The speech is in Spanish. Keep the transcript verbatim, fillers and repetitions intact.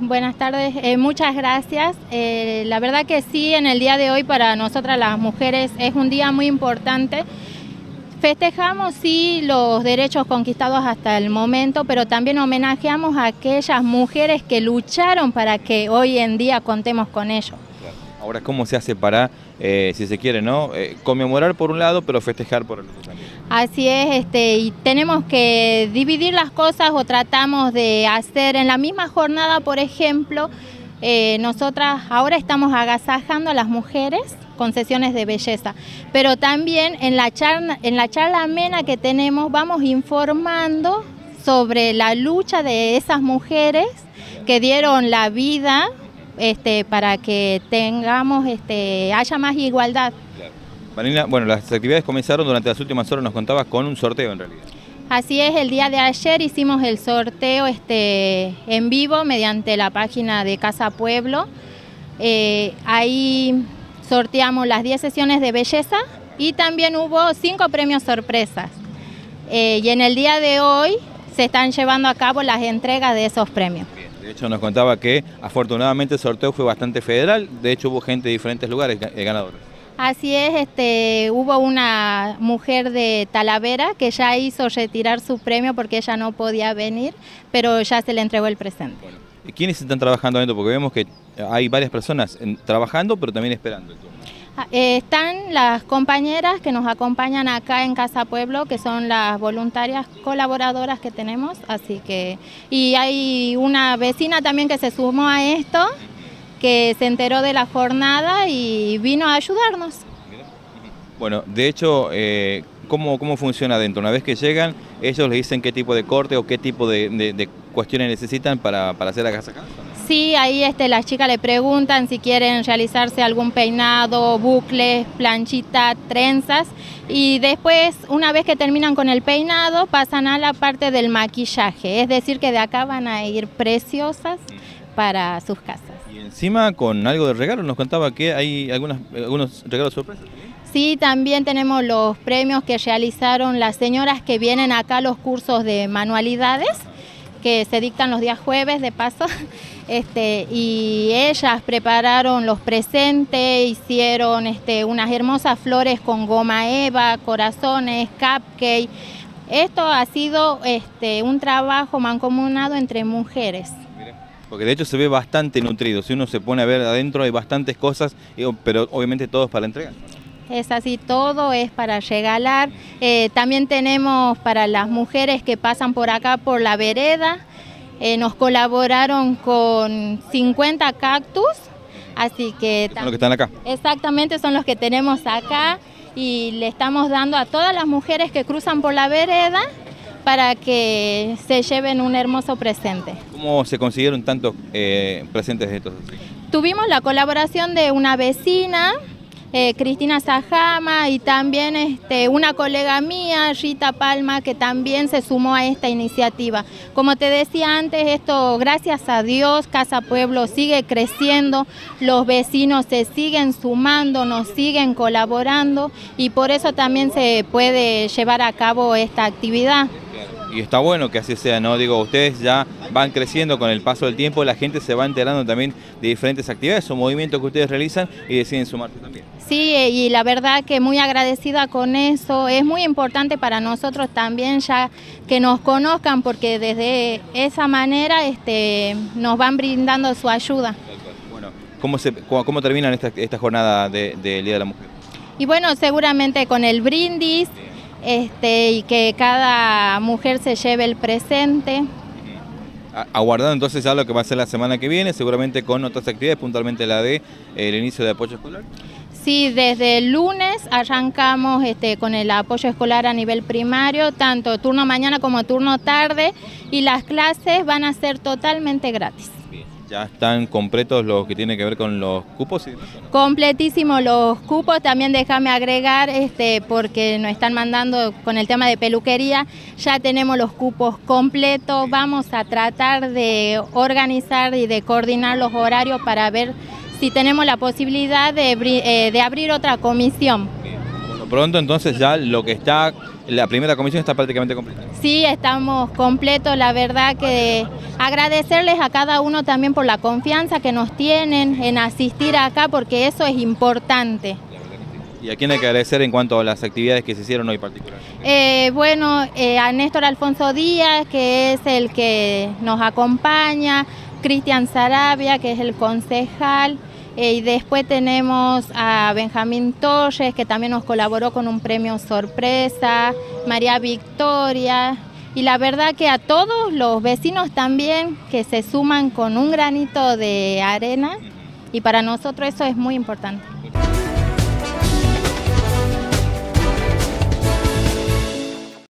buenas tardes. Eh, muchas gracias. Eh, la verdad que sí, en el día de hoy para nosotras las mujeres es un día muy importante. Festejamos sí los derechos conquistados hasta el momento, pero también homenajeamos a aquellas mujeres que lucharon para que hoy en día contemos con ello. Ahora, ¿cómo se hace para, eh, si se quiere, ¿no? Eh, conmemorar por un lado, pero festejar por el otro también? Así es, este, y tenemos que dividir las cosas o tratamos de hacer en la misma jornada, por ejemplo, eh, nosotras ahora estamos agasajando a las mujeres con sesiones de belleza, pero también en la charla, en la charla amena que tenemos vamos informando sobre la lucha de esas mujeres que dieron la vida este, para que tengamos, este, haya más igualdad. Marina, bueno, las actividades comenzaron durante las últimas horas, nos contabas, con un sorteo en realidad. Así es, el día de ayer hicimos el sorteo este, en vivo mediante la página de Casa Pueblo. Eh, ahí sorteamos las diez sesiones de belleza y también hubo cinco premios sorpresas. Eh, y en el día de hoy se están llevando a cabo las entregas de esos premios. Bien. De hecho, nos contaba que afortunadamente el sorteo fue bastante federal, de hecho hubo gente de diferentes lugares ganadores. Así es, este, hubo una mujer de Talavera que ya hizo retirar su premio porque ella no podía venir, pero ya se le entregó el presente. Bueno, ¿quiénes están trabajando dentro? Porque vemos que hay varias personas en, trabajando, pero también esperando el turno. Eh, están las compañeras que nos acompañan acá en Casa Pueblo, que son las voluntarias colaboradoras que tenemos, así que... Y hay una vecina también que se sumó a esto, que se enteró de la jornada y vino a ayudarnos. Bueno, de hecho, eh, ¿cómo, ¿cómo funciona adentro? Una vez que llegan, ellos les dicen qué tipo de corte o qué tipo de, de, de cuestiones necesitan para, para hacer acá. Sí, ahí este, las chicas le preguntan si quieren realizarse algún peinado, bucles, planchita, trenzas, y después, una vez que terminan con el peinado, pasan a la parte del maquillaje, es decir que de acá van a ir preciosas para sus casas. Y encima con algo de regalo, nos contaba que hay algunas, algunos regalos sorpresas. Sí, también tenemos los premios que realizaron las señoras que vienen acá a los cursos de manualidades, que se dictan los días jueves de paso, este, y ellas prepararon los presentes, hicieron este, unas hermosas flores con goma eva, corazones, cupcake. Esto ha sido este, un trabajo mancomunado entre mujeres. Porque de hecho se ve bastante nutrido, si uno se pone a ver adentro hay bastantes cosas, pero obviamente todo es para entregar. Es así, todo es para regalar. Eh, también tenemos para las mujeres que pasan por acá por la vereda, eh, nos colaboraron con cincuenta cactus, así que... ¿Son los que están acá? Exactamente, son los que tenemos acá y le estamos dando a todas las mujeres que cruzan por la vereda para que se lleven un hermoso presente. ¿Cómo se consiguieron tantos eh, presentes de estos? Tuvimos la colaboración de una vecina, Eh, Cristina Sajama, y también este, una colega mía, Rita Palma, que también se sumó a esta iniciativa. Como te decía antes, esto, gracias a Dios, Casa Pueblo sigue creciendo, los vecinos se siguen sumando, nos siguen colaborando y por eso también se puede llevar a cabo esta actividad. Y está bueno que así sea, ¿no? Digo, ustedes ya van creciendo con el paso del tiempo, la gente se va enterando también de diferentes actividades o movimientos que ustedes realizan y deciden sumarse también. Sí, y la verdad que muy agradecida con eso, es muy importante para nosotros también ya que nos conozcan porque desde esa manera este, nos van brindando su ayuda. Bueno, ¿cómo, se, cómo, cómo terminan esta, esta jornada del de Día de la Mujer? Y bueno, seguramente con el brindis, Este, y que cada mujer se lleve el presente. Aguardando entonces ya lo que va a ser la semana que viene, seguramente con otras actividades, puntualmente la de eh, el inicio de apoyo escolar. Sí, desde el lunes arrancamos este, con el apoyo escolar a nivel primario, tanto turno mañana como turno tarde, y las clases van a ser totalmente gratis. ¿Ya están completos los que tienen que ver con los cupos? Completísimos los cupos, también déjame agregar, este, porque nos están mandando con el tema de peluquería, ya tenemos los cupos completos, vamos a tratar de organizar y de coordinar los horarios para ver si tenemos la posibilidad de, eh, de abrir otra comisión. Por lo pronto entonces ya lo que está La primera comisión está prácticamente completa. Sí, estamos completos, la verdad que agradecerles a cada uno también por la confianza que nos tienen en asistir acá, porque eso es importante. ¿Y a quién hay que agradecer en cuanto a las actividades que se hicieron hoy particularmente? Eh, bueno, eh, a Néstor Alfonso Díaz, que es el que nos acompaña, Cristian Sarabia, que es el concejal, eh, y después tenemos a Benjamín Torres, que también nos colaboró con un premio sorpresa, María Victoria, y la verdad que a todos los vecinos también que se suman con un granito de arena, y para nosotros eso es muy importante.